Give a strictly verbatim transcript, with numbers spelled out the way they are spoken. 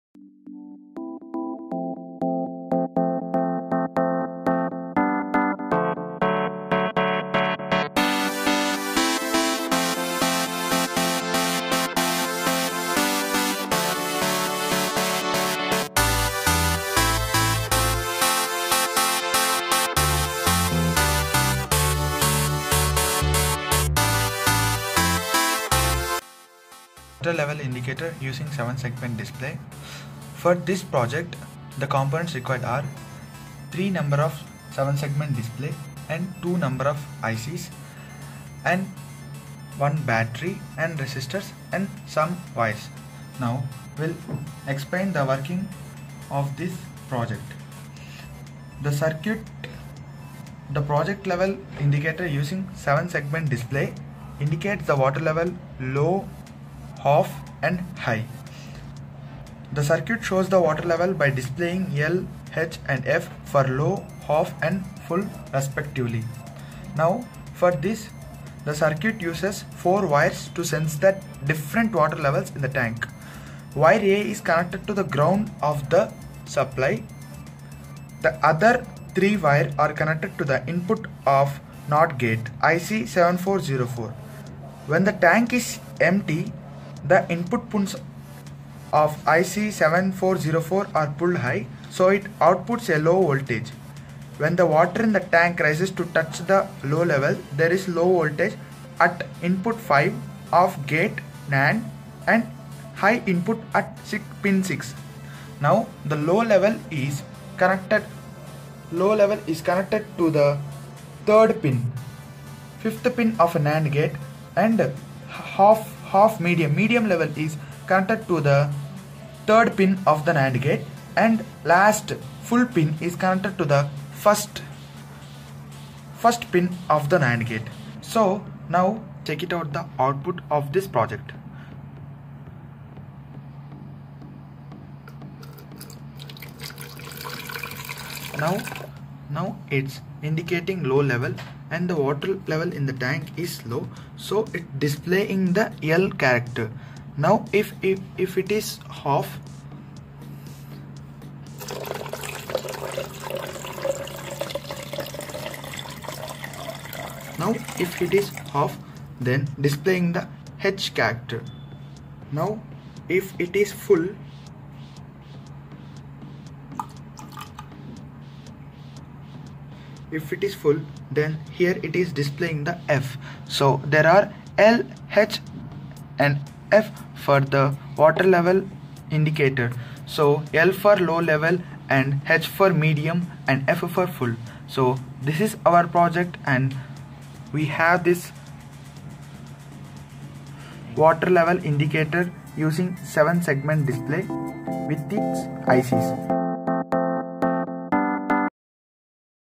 Water level indicator using seven segment display. For this project, the components required are three number of seven segment display and two number of I Cs and one battery and resistors and some wires. Now we'll explain the working of this project. The circuit, the project level indicator using seven segment display indicates the water level low, half and high. The circuit shows the water level by displaying L, H and F for low, half and full respectively. Now for this, the circuit uses four wires to sense the different water levels in the tank. Wire A is connected to the ground of the supply. The other three wires are connected to the input of NOT gate I C seven four zero four. When the tank is empty, the input pins of I C seven four zero four are pulled high, so it outputs a low voltage. When the water in the tank rises to touch the low level, there is low voltage at input five of gate NAND and high input at pin six. Now the low level is connected low level is connected to the third pin, fifth pin of a NAND gate, and half half medium medium level is connected to the third pin of the NAND gate, and last full pin is connected to the first first pin of the NAND gate. So now check it out the output of this project. Now now it's indicating low level and the water level in the tank is low, so it displaying the L character. Now if if, if it is half, now if it is half, then displaying the H character. Now if it is full, if it is full, then here it is displaying the F. So there are L, H and F for the water level indicator. So L for low level and H for medium and F for full. So this is our project, and we have this water level indicator using seven segment display with its I Cs.